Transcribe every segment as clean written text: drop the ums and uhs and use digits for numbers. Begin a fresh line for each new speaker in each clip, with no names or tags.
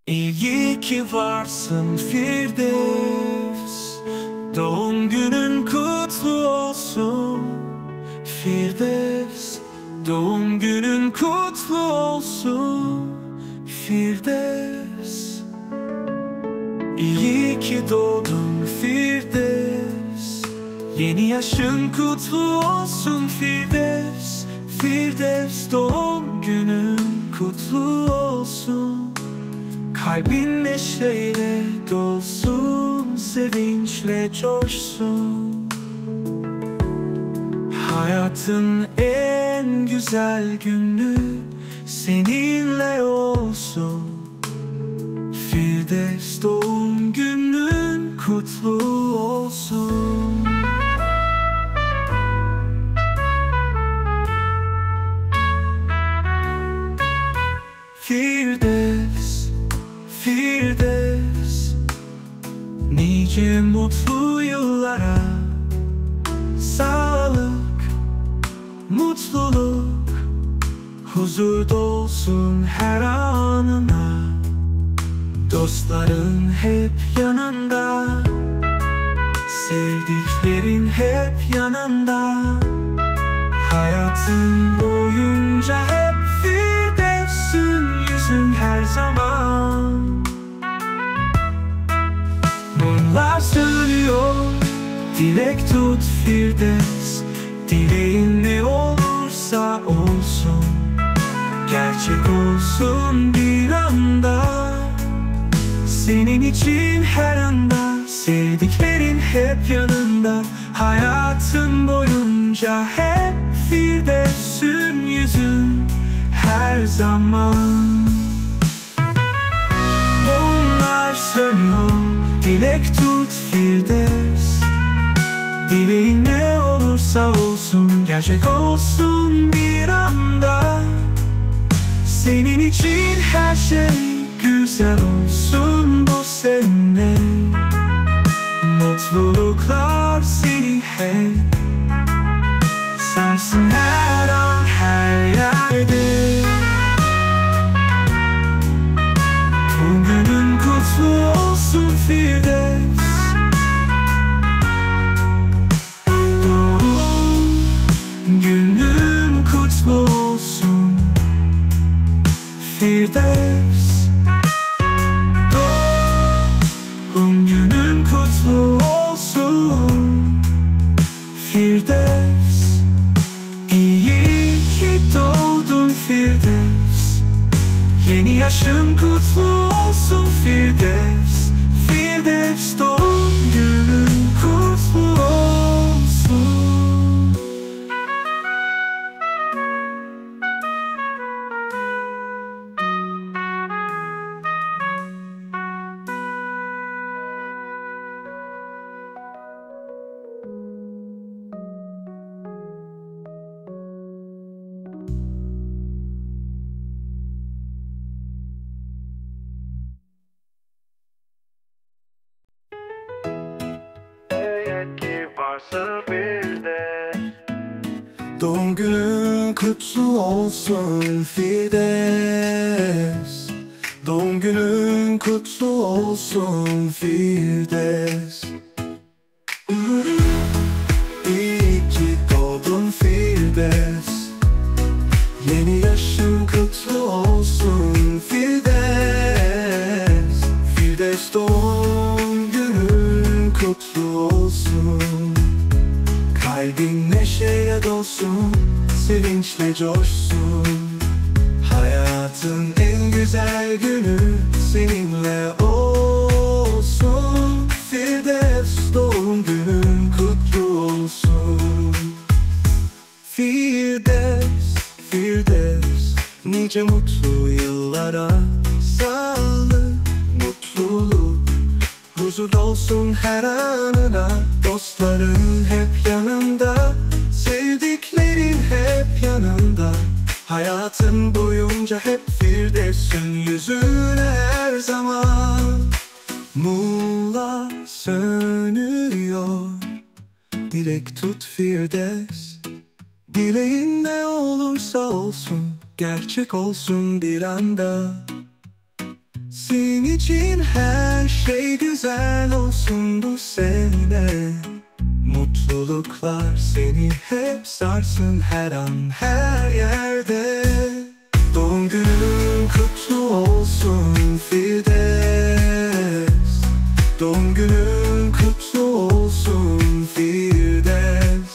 İyi ki varsın Firdevs, doğum günün kutlu olsun. Firdevs, doğum günün kutlu olsun. Firdevs, iyi ki doğdun Firdevs, yeni yaşın kutlu olsun Firdevs. Firdevs, doğum günün kutlu olsun. Kalbin neşeyle dolsun, sevinçle coşsun. Hayatın en güzel günü seninle olsun. Firdevs, doğum günün kutlu olsun. Firdevs, Firdevs, nice mutlu yıllara, sağlık, mutluluk, huzur dolsun her anına. Dostların hep yanında, sevdiklerin hep yanında. Hayatın boyunca hep Firdevs'ün yüzün her zaman. Mumlar sönüyor, dilek tut Firdevs. Dileğin ne olursa olsun, gerçek olsun bir anda. Senin için her anda, sevdiklerin hep yanında. Hayatın boyunca hep Firdevs'ün yüzün her zaman. Mumlar sönüyor, dilek tut Firdevs. Dileğin ne olursa olsun, gerçek olsun bir anda. Senin için her şey güzel olsun bu sene. Mutluluklar seni hep sarsın her an her yerde. Bugünün kutlu olsun Firdevs. Doğum günün kutlu olsun Firdevs. Doğum günün kutlu olsun Firdevs. İyi ki doğdun Firdevs, yeni yaşın kutlu olsun Firdevs. Firdevs, doğum günün kutlu olsun.
Varsın bir de
Doğum günün kutlu olsun Firdevs. Doğum günün kutlu olsun Firdevs. İyi ki doğdun Firdevs, yeni yaşın kutlu olsun Firdevs. Firdevs, doğum günün kutlu olsun. Kalbin neşeyle dolsun, sevinçle coşsun. Hayatın en güzel günü seninle olsun. Firdevs, doğum günün kutlu olsun. Firdevs, Firdevs, nice mutlu yıllara, sağlık, mutluluk, huzur olsun her anına. Dostların hep yanında, sevdiklerin hep yanında. Hayatın boyunca hep Firdevs'ün yüzüne her zaman. Mumlar sönüyor, dilek tut Firdevs. Dileğin ne olursa olsun, gerçek olsun bir anda. Senin için her şey güzel olsun bu sene. Mutluluklar seni hep sarsın her an her yerde. Doğum günün kutlu olsun Firdevs. Doğum günün kutlu olsun Firdevs.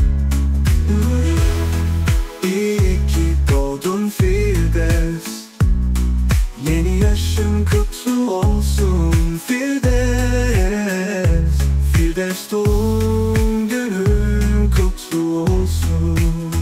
İyi ki doğdun Firdevs. Yeni yaşın kutlu olsun Firdevs. Firdevs doğum günün kutlu olsun.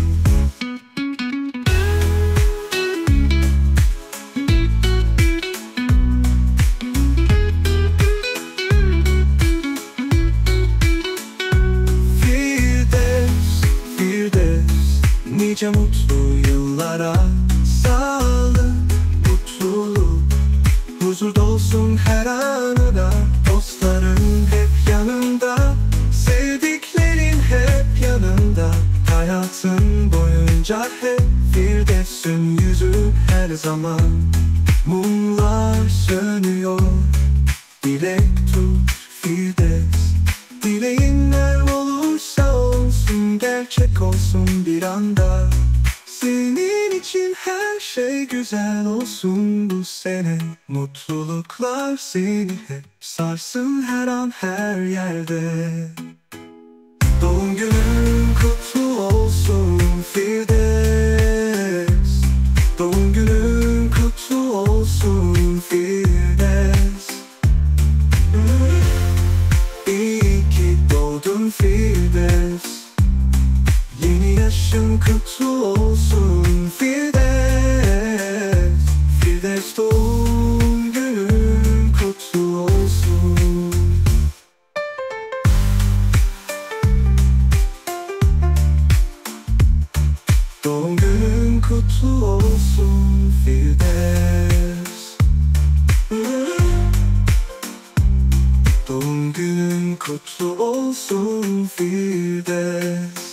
Firdevs, Firdevs, nice mutlu yıllara. Sağlık, mutluluk, huzur dolsun her anına. Dostların hep yanında, sevdiklerin hep yanında. Hayatın boyunca hep Firdevs'ün yüzü her zaman. Mumlar sönüyor, dilek tut Firdevs. Dileğin ne olursa olsun, gerçek olsun bir anda. Senin için her şey güzel olsun bu sene. Mutluluklar seni hep sarsın her an her yerde. Doğum günün kutlu olsun Firdevs. Doğum günün kutlu olsun Firdevs. İyi ki doğdun Firdevs. Yeni yaşın kutlu olsun Firdevs. Firdevs doğum günün kutlu olsun. Doğum günün kutlu olsun Firdevs. Doğum günün kutlu olsun Firdevs.